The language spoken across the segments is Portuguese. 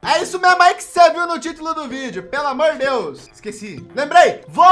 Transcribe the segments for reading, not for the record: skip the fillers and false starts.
É isso mesmo aí que você viu no título do vídeo. Pelo amor de Deus. Esqueci. Lembrei. Vou...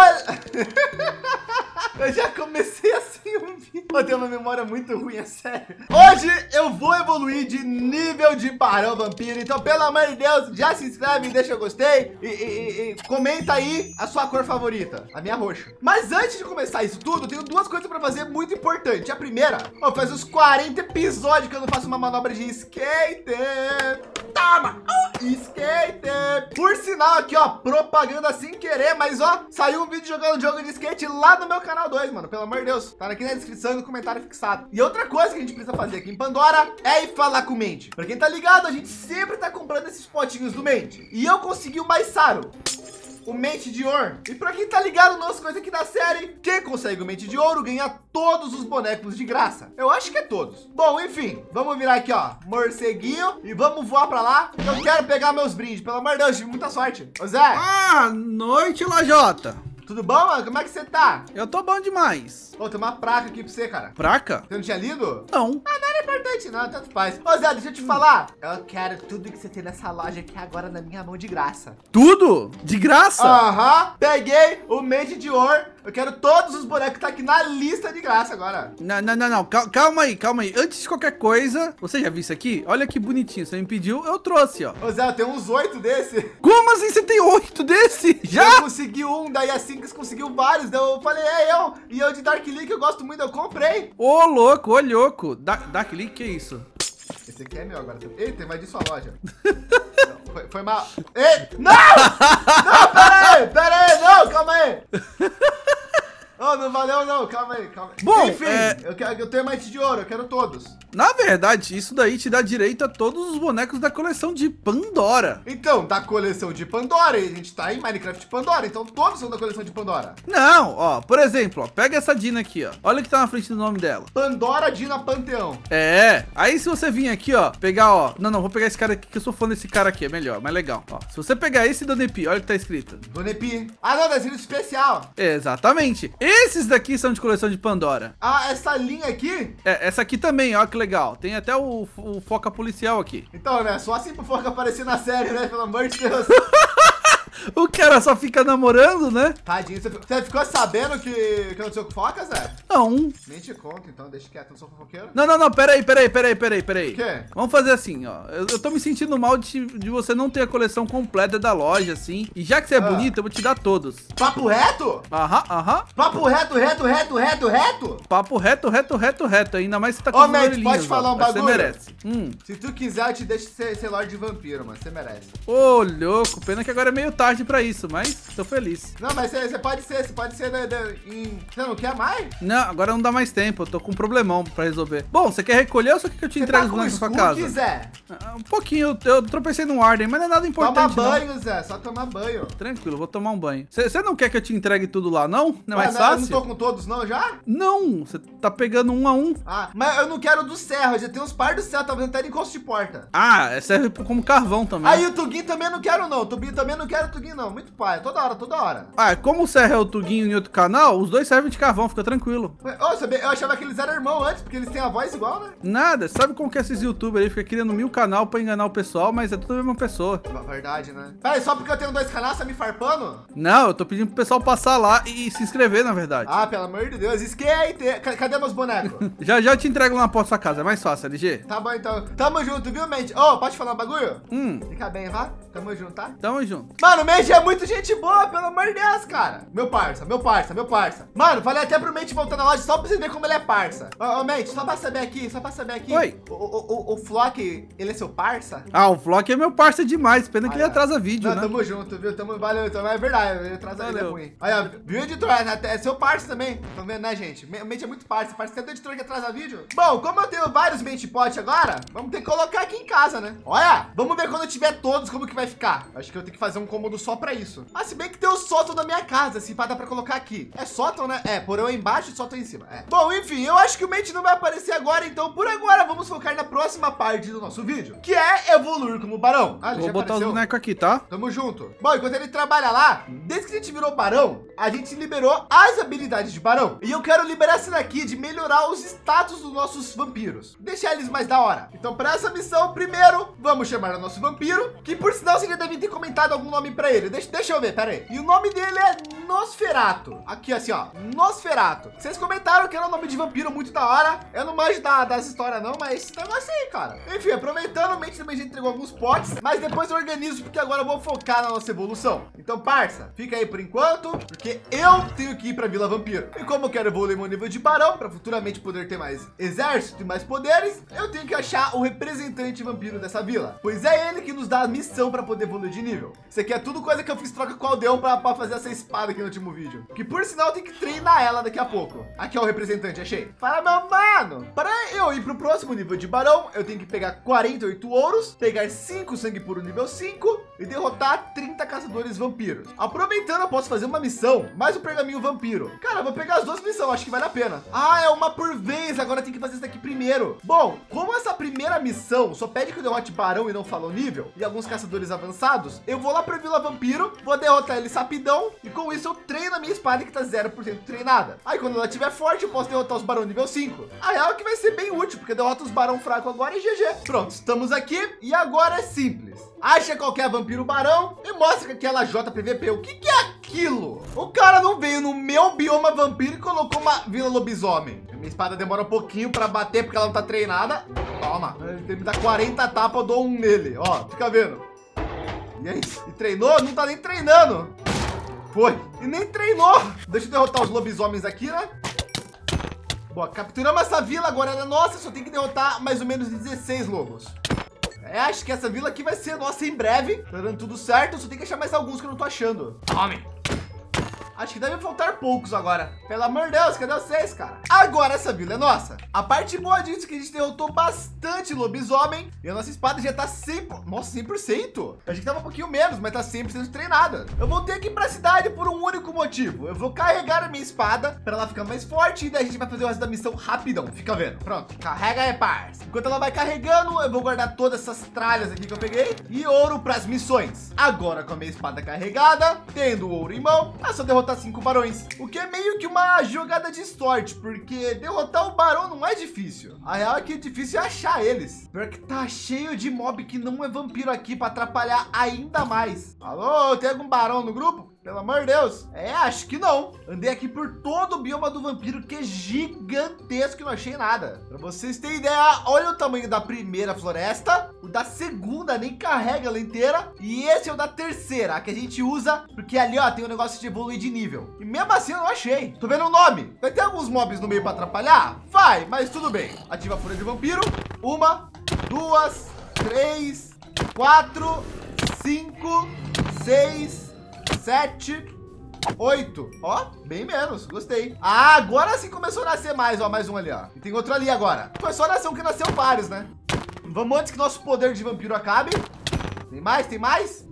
Eu já comecei assim um vídeo. Eu tenho uma memória muito ruim, é sério. Hoje eu vou evoluir de nível de Barão Vampiro. Então, pelo amor de Deus, já se inscreve, deixa eu gostei e comenta aí a sua cor favorita. A minha roxa. Mas antes de começar isso tudo, eu tenho duas coisas pra fazer muito importantes. A primeira, faz uns 40 episódios que eu não faço uma manobra de skate. Toma! Skate! Por sinal aqui, ó, propaganda sem querer, mas ó, saiu um vídeo jogando jogo de skate lá no meu canal 2, mano. Pelo amor de Deus. Tá aqui na descrição e no comentário fixado. E outra coisa que a gente precisa fazer aqui em Pandora é ir falar com o Mente. Pra quem tá ligado, a gente sempre tá comprando esses potinhos do Mente. E eu consegui o mais raro. O Mente de Ouro. E pra quem tá ligado nas coisas aqui da série, quem consegue o Mente de Ouro ganha todos os bonecos de graça. Eu acho que é todos. Bom, enfim, vamos virar aqui, ó, morceguinho e vamos voar pra lá. Eu quero pegar meus brindes. Pelo amor de Deus, tive muita sorte. Ô Zé. Ah, noite, Lajota. Tudo bom, mano? Como é que você tá? Eu tô bom demais. Ô, tem uma placa aqui pra você, cara. Placa? Você não tinha lido? Não. Ah, não era importante não, tanto faz. Ô Zé, deixa eu te falar. Eu quero tudo que você tem nessa loja aqui agora na minha mão de graça. Tudo? De graça? Aham. Peguei o Mente de Ouro. Eu quero todos os bonecos que tá aqui na lista de graça agora. Não. Calma aí. Antes de qualquer coisa, você já viu isso aqui? Olha que bonitinho. Você me pediu, eu trouxe, ó. Ô Zé, eu tenho uns 8 desse. Como assim você tem 8 desse? Já? Eu consegui um, daí a Cinques conseguiu vários. Daí eu falei, e eu de Dark Link eu gosto muito, eu comprei. Ô, louco. Dark Link, que é isso? Esse aqui é meu agora. Eita, vai de sua loja. Não, foi mal. Ei, não! Não, pera aí, não, calma aí. Oh, não valeu não, calma aí. Bom, enfim, eu tenho Mente de Ouro, eu quero todos. Na verdade, isso daí te dá direito a todos os bonecos da coleção de Pandora. Então, da coleção de Pandora, e a gente tá em Minecraft Pandora, então todos são da coleção de Pandora. Não, ó, por exemplo, ó, pega essa Dina aqui, ó. Olha o que tá na frente do nome dela. Pandora Dina Panteão. É, aí se você vir aqui, ó, pegar, ó, não, vou pegar esse cara aqui, que eu sou fã desse cara aqui, é melhor, mais legal, ó. Se você pegar esse Donepi, olha o que tá escrito. Donepi. Ah, não, tá escrito especial. Exatamente. Esses daqui são de coleção de Pandora. Ah, essa linha aqui? É, essa aqui também, ó, que legal. Tem até o foca policial aqui. Então, né, só assim pro Foca aparecer na série, né, pelo amor de Deus. O cara só fica namorando, né? Tadinho, você ficou sabendo que aconteceu com o Foca, Zé? Não. Nem te conto, então, deixa quieto, não sou fofoqueiro. Não, peraí. O quê? Vamos fazer assim, ó. Eu tô me sentindo mal de você não ter a coleção completa da loja, assim. E já que você é bonita, eu vou te dar todos. Papo reto? Aham. Papo reto? Papo reto. Ainda mais que você tá com Ô, as Mente, orelhinhas, pode falar ó, um mas bagulho? Você merece. Se tu quiser, eu te deixo ser Lorde Vampiro, mano. Você merece. Ô, louco. Pena que agora é meio tarde pra isso, mas tô feliz. Não, mas você pode ser Você não quer mais? Não, agora não dá mais tempo. Eu tô com um problemão pra resolver. Bom, você quer recolher ou só quer que eu te entregue os bonecos na sua casa? Se quiser. Um pouquinho. Eu tropecei no Arden, mas não é nada importante. Toma banho, Zé. Só tomar banho. Tranquilo, vou tomar um banho. Você não quer que eu te entregue tudo lá, não? Não é mais Eu não fácil? tô com todos, não, já? Não, você tá pegando um a um. Ah, mas eu não quero do Serra. Já tem uns par do Serra, talvez até de encosto de porta. Ah, serve como carvão também. Aí o Tugin também não quero, não. Tugin também não quero, Tugin, não. Muito pai. Toda hora. Ah, como o Serra é o Tuguinho em outro canal, os dois servem de carvão, fica tranquilo. Eu achava que eles eram irmãos antes, porque eles têm a voz igual, né? Nada, sabe como que esses youtubers aí ficam criando 1000 canal pra enganar o pessoal, mas é tudo a mesma pessoa. Verdade, né? Peraí, só porque eu tenho 2 canais, você tá me farpando? Não, eu tô pedindo pro pessoal passar lá e se inscrever, na verdade. Ah, pelo amor de Deus, skate! Cadê meus bonecos? Já eu te entrego lá na porta da sua casa, é mais fácil, LG. Tá bom, então. Tamo junto, viu, Mente? Ô, pode falar um bagulho? Fica bem, vá? Tamo junto, tá? Tamo junto. Mano, o Mente é muito gente boa, pelo amor de Deus, cara. Meu parça. Mano, falei até pro Mente voltar na loja só pra você ver como ele é parça. Ô, Mente, só pra saber aqui. Oi. O Flock, ele é seu parça? Ah, o Flock é meu parça demais, pena que ele atrasa vídeo, Não, né? Tamo junto, viu? Valeu, então, é verdade, ele atrasa vídeo é ruim. Olha, viu, editor? É seu parça também. Tão vendo, né, gente? O Mente é muito parça até do editor que atrasa vídeo. Bom, como eu tenho vários Mente Pot agora, vamos ter que colocar aqui em casa, né? Olha, vamos ver quando eu tiver todos como que vai ficar. Acho que eu tenho que fazer um cômodo só pra isso. Ah, se bem que tem o sótão da minha casa, assim, pra dar pra colocar aqui. É sótão, né? É, porão embaixo, sótão tô em cima. É. Bom, enfim, eu acho que o mate não vai aparecer agora, então por agora vamos focar na próxima parte do nosso vídeo, que é evoluir como barão. Ah, vou botar os bonecos aqui, tá? Tamo junto. Bom, enquanto ele trabalha lá, desde que a gente virou barão, a gente liberou as habilidades de barão. E eu quero liberar essa daqui de melhorar os status dos nossos vampiros, deixar eles mais da hora. Então, para essa missão, primeiro, vamos chamar o nosso vampiro, que por sinal você já deve ter comentado algum nome para ele. Deixa eu ver, pera aí. E o nome dele é Nosferatu. Aqui, assim, ó, Nosferatu. Vocês comentaram que era um nome de vampiro muito da hora. Eu não manjo das histórias não, mas esse negócio aí, cara. Enfim, aproveitando, o Mente também já entregou alguns potes, mas depois eu organizo, porque agora eu vou focar na nossa evolução. Então, parça, fica aí por enquanto, porque eu tenho que ir para Vila Vampiro. E como eu quero evoluir meu nível de barão, para futuramente poder ter mais exército e mais poderes, eu tenho que achar o representante vampiro dessa vila, pois é ele que nos dá a missão para poder evoluir de nível. Isso aqui é tudo coisa que eu fiz troca com o Aldeão para fazer essa espada aqui no último vídeo, que por sinal eu tenho que treinar ela daqui a pouco. Aqui é o representante, achei. Fala, meu mano, para eu ir pro próximo nível de barão, eu tenho que pegar 48 ouros, pegar 5 sangue puro nível 5 e derrotar 30 caçadores vampiros. Aproveitando, eu posso fazer uma missão, mais um pergaminho vampiro. Cara, eu vou pegar as duas missões, acho que vale a pena. Ah, é uma por vez, agora tem que fazer isso daqui primeiro. Bom, como essa primeira missão só pede que eu derrote barão e não fala o nível, e alguns caçadores avançados, eu vou lá pra Vila Vampiro, vou derrotar eles rapidão, e com isso eu treino a minha espada que tá 0% treinada. Aí quando ela estiver forte, eu posso derrotar os barão nível 5. A real é que vai ser bem útil, porque derrota os barão fraco agora e GG. Pronto, estamos aqui, e agora é simples. Acha qualquer vampiro barão e mostra que aquela JPVP. O que é aquilo? O cara não veio no meu bioma vampiro e colocou uma vila lobisomem. Minha espada demora um pouquinho para bater porque ela não tá treinada. Toma, ele me dá 40 tapas, eu dou um nele. Ó, fica vendo. E é isso. E treinou? Não tá nem treinando. Foi. E nem treinou. Deixa eu derrotar os lobisomens aqui, né? Bom, capturamos essa vila, agora ela é nossa. Só tem que derrotar mais ou menos 16 lobos. É, acho que essa vila aqui vai ser nossa em breve. Tá dando tudo certo, só tem que achar mais alguns que eu não tô achando. Tome. Acho que deve faltar poucos agora. Pelo amor de Deus, cadê vocês, cara? Agora essa vila é nossa. A parte boa disso é que a gente derrotou bastante lobisomem. E a nossa espada já tá 100%. Nossa, 100%. A gente tava um pouquinho menos, mas tá 100% treinada. Eu voltei aqui pra cidade por um único motivo. Eu vou carregar a minha espada pra ela ficar mais forte. E daí a gente vai fazer o resto da missão rapidão. Fica vendo. Pronto. Carrega aí, parça. Enquanto ela vai carregando, eu vou guardar todas essas tralhas aqui que eu peguei. E ouro pras missões. Agora com a minha espada carregada, tendo o ouro em mão, é só derrotar 5 barões, o que é meio que uma jogada de sorte, porque derrotar o barão não é difícil. A real é que é difícil achar eles. Pior que tá cheio de mob que não é vampiro aqui para atrapalhar ainda mais. Alô, tem algum barão no grupo? Pelo amor de Deus. É, acho que não. Andei aqui por todo o bioma do vampiro, que é gigantesco e não achei nada. Para vocês terem ideia, olha o tamanho da primeira floresta. O da segunda nem carrega ela inteira. E esse é o da terceira, a que a gente usa, porque ali, ó, tem um negócio de evoluir de nível. E mesmo assim eu não achei. Tô vendo o nome. Vai ter alguns mobs no meio para atrapalhar? Vai, mas tudo bem. Ativa a fúria de vampiro. 1, 2, 3, 4, 5, 6, 7, 8. Ó, bem menos, gostei. Ah, agora sim começou a nascer mais, ó, mais um ali, ó. E tem outro ali agora. Foi só nascer um que nasceu vários, né? Vamos antes que nosso poder de vampiro acabe. Tem mais? Tem mais?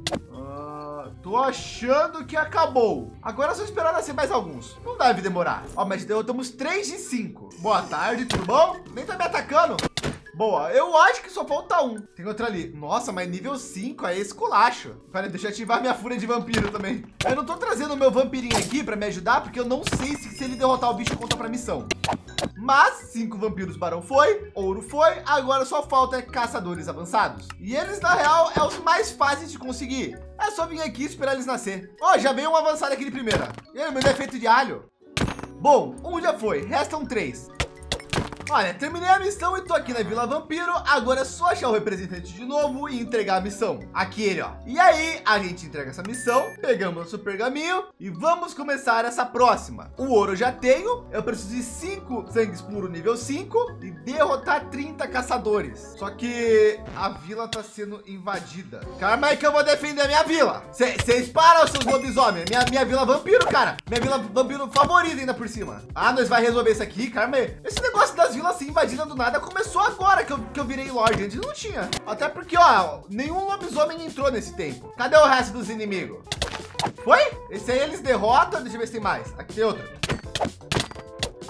Tô achando que acabou. Agora é só esperar nascer mais alguns. Não deve demorar. Ó, mas derrotamos 3 de 5. Boa tarde, tudo bom? Nem tá me atacando. Boa, eu acho que só falta um. Tem outro ali. Nossa, mas nível 5 é esculacho. Pera, deixa eu ativar minha fúria de vampiro também. Eu não tô trazendo o meu vampirinho aqui para me ajudar, porque eu não sei se ele derrotar o bicho conta pra missão. Mas 5 vampiros barão foi, ouro foi, agora só falta caçadores avançados. E eles, na real, é os mais fáceis de conseguir. É só vir aqui e esperar eles nascer. Ó, já veio um avançado aqui de primeira. E aí, meu defeito de alho. Bom, um já foi, restam 3. Olha, terminei a missão e tô aqui na Vila Vampiro. Agora é só achar o representante de novo e entregar a missão. Aqui ele, ó. E aí, a gente entrega essa missão, pegamos nosso pergaminho e vamos começar essa próxima. O ouro eu já tenho. Eu preciso de 5 sangues puro nível 5 e derrotar 30 caçadores. Só que a vila tá sendo invadida. Calma aí que eu vou defender a minha vila. Vocês param, seus lobisomens. Minha vila vampiro, cara. Minha vila vampiro favorita ainda por cima. Ah, nós vai resolver isso aqui. Calma aí. Esse negócio das vilas assim invadida do nada começou agora que eu virei Lorde. Antes não tinha. Até porque, ó, nenhum lobisomem entrou nesse tempo. Cadê o resto dos inimigos? Foi? Esse aí eles derrotam. Deixa eu ver se tem mais. Aqui tem outro.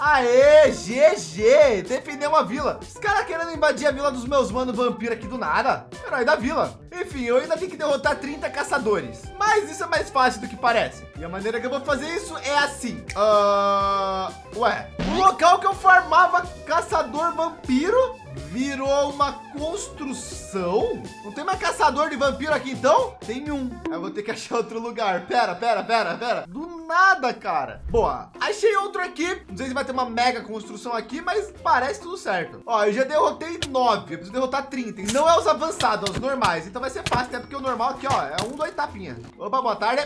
Aê, GG. Defendeu uma vila. Os caras querendo invadir a vila dos meus manos vampiros aqui do nada. Herói da vila. Enfim, eu ainda tenho que derrotar 30 caçadores. Mas isso é mais fácil do que parece. E a maneira que eu vou fazer isso é assim. Ué, o local que eu farmava caçador vampiro virou uma construção? Não tem mais caçador de vampiro aqui então? Tem um. Eu vou ter que achar outro lugar. Pera. Do nada, cara. Boa, achei outro aqui. Não sei se vai ter uma mega construção aqui, mas parece tudo certo. Ó, eu já derrotei 9. Eu preciso derrotar 30. E não é os avançados, é os normais. Então vai ser fácil, até porque o normal aqui, ó, é 1, 2 tapinha. Opa, boa tarde.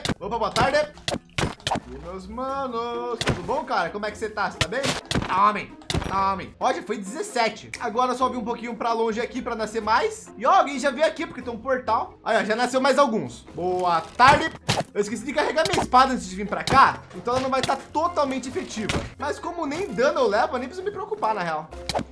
E meus manos, tudo bom, cara? Como é que você tá? Você tá bem? Tome. Ó, já foi 17. Agora só vi um pouquinho pra longe aqui pra nascer mais. E ó, alguém já veio aqui porque tem um portal. Aí, ó, já nasceu mais alguns. Boa tarde. Eu esqueci de carregar minha espada antes de vir pra cá, então ela não vai estar totalmente efetiva. Mas como nem dano eu levo, eu nem preciso me preocupar, na real.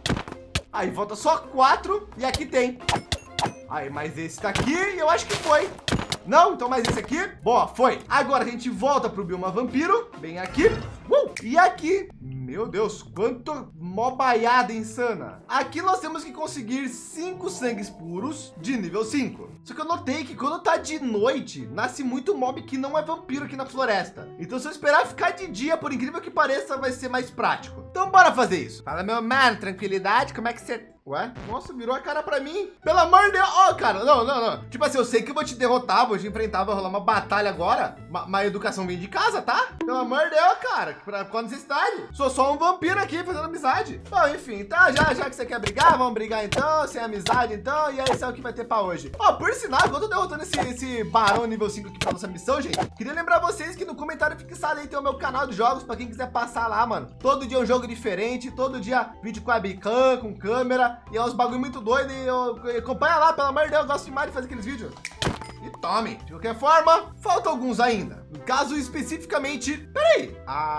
Aí, volta só 4 e aqui tem. Aí, mais esse tá aqui e eu acho que foi. Não, então mais esse aqui. Boa, foi. Agora a gente volta pro bioma vampiro. Bem aqui. E aqui. Meu Deus, quanto mobaiada insana. Aqui nós temos que conseguir 5 sangues puros de nível 5. Só que eu notei que quando tá de noite, nasce muito mob que não é vampiro aqui na floresta. Então se eu esperar ficar de dia, por incrível que pareça, vai ser mais prático. Então bora fazer isso. Fala, meu mano, tranquilidade, como é que você... Ué? Nossa, virou a cara pra mim. Pelo amor de Deus. Ó, cara, não. Tipo assim, eu sei que eu vou te derrotar, vou te enfrentar, vai rolar uma batalha agora. Mas educação vem de casa, tá? Pelo amor de Deus, cara. Qual necessidade? Sou só um vampiro aqui fazendo amizade. Bom, enfim, tá? Já que você quer brigar, vamos brigar então. Sem amizade então. E esse é o que vai ter pra hoje. Ó, por sinal, enquanto eu tô derrotando esse barão nível 5 aqui pra nossa missão, gente, queria lembrar vocês que no comentário fixado aí tem o meu canal de jogos pra quem quiser passar lá, mano. Todo dia um jogo diferente, todo dia vídeo com webcam, com câmera. E é uns bagulho muito doido e eu acompanha lá, pelo amor de Deus, eu gosto demais de fazer aqueles vídeos. E tome. De qualquer forma, faltam alguns ainda. No caso especificamente, peraí.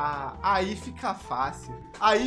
Aí fica fácil.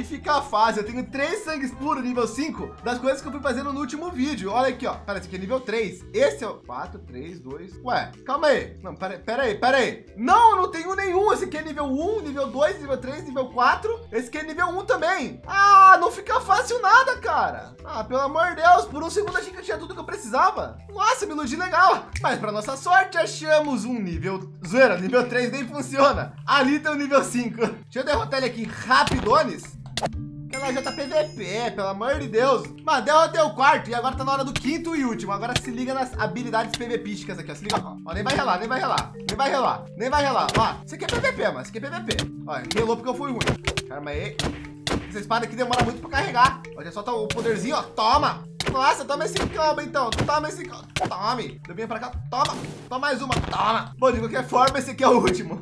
Eu tenho 3 sangues puros nível 5 das coisas que eu fui fazendo no último vídeo. Olha aqui, ó. Pera, esse aqui é nível 3. Esse é o 4, 3, 2. Ué, calma aí. Não, pera aí. Não, eu não tenho nenhum. Esse aqui é nível 1, nível 2, nível 3, nível 4. Esse aqui é nível 1 também. Não fica fácil nada, cara. Pelo amor de Deus. Por um segundo achei que eu tinha tudo que eu precisava. Nossa, me iludi legal. Mas pra nossa sorte, achamos um nível... Zoeira, nível 3 nem funciona. Ali tem o nível 5. Deixa eu derrotar ele aqui rapidones. Que ela já tá PVP, pelo amor de Deus. Mano, derrotei o quarto e agora tá na hora do quinto e último. Agora se liga nas habilidades PVPísticas aqui, ó. Se liga, ó. Nem vai relar. Ó, isso aqui é PVP, mano. Isso aqui é PVP. Ó, relou porque eu fui ruim. Calma aí. Essa espada aqui demora muito pra carregar. Olha só, tá o poderzinho, ó. Toma. Nossa, toma esse combo então. Toma esse combo. Tome. Deu bem pra cá. Toma. Toma mais uma. Toma. Bom, de qualquer forma, esse aqui é o último.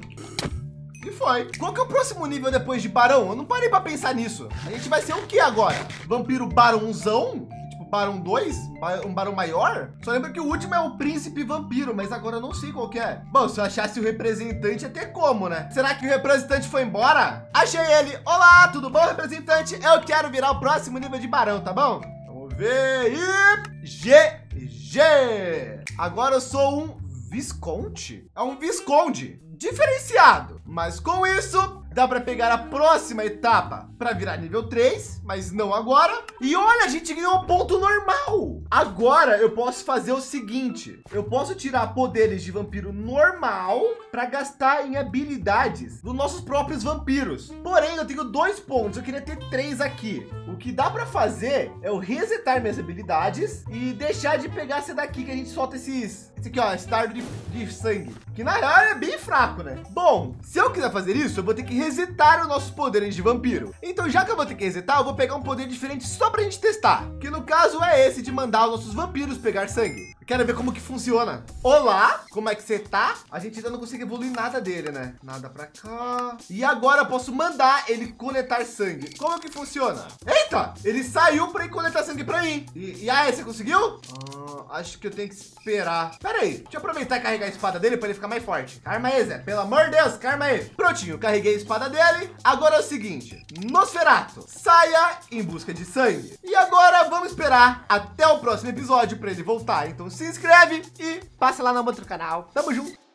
E foi. Qual que é o próximo nível depois de Barão? Eu não parei pra pensar nisso. A gente vai ser o que agora? Vampiro Barãozão? Tipo Barão 2? Um Barão maior? Só lembro que o último é o Príncipe Vampiro, mas agora eu não sei qual que é. Bom, se eu achasse o representante, ia ter como, né? Será que o representante foi embora? Achei ele. Olá, tudo bom, representante? Eu quero virar o próximo nível de Barão, tá bom? Vamos ver. E... GG. Agora eu sou um Visconde. É um Visconde diferenciado, mas com isso dá para pegar a próxima etapa para virar nível 3, mas não agora. E olha, a gente ganhou um ponto normal. Agora eu posso fazer o seguinte, eu posso tirar poderes de vampiro normal para gastar em habilidades dos nossos próprios vampiros. Porém, eu tenho 2 pontos, eu queria ter 3 aqui. O que dá para fazer é eu resetar minhas habilidades e deixar de pegar essa daqui que a gente solta esse aqui, ó, esse dardo de sangue, que na real é bem fraco, né? Bom, se eu quiser fazer isso, eu vou ter que resetar os nossos poderes de vampiro. Então, já que eu vou ter que resetar, eu vou pegar um poder diferente só pra gente testar, que no caso é esse de mandar os nossos vampiros pegar sangue. Quero ver como que funciona. Olá, como é que você tá? A gente ainda não consegue evoluir nada dele, né? Nada pra cá. E agora eu posso mandar ele coletar sangue. Como que funciona? Eita, ele saiu pra ir coletar sangue pra mim. E aí, você conseguiu? Acho que eu tenho que esperar. Pera aí, deixa eu aproveitar e carregar a espada dele pra ele ficar mais forte. Karma aí, Zé. Pelo amor de Deus, karma aí. Prontinho, carreguei a espada dele. Agora é o seguinte, Nosferatu, saia em busca de sangue. E agora vamos esperar até o próximo episódio pra ele voltar. Então se inscreve e passa lá no outro canal. Tamo junto.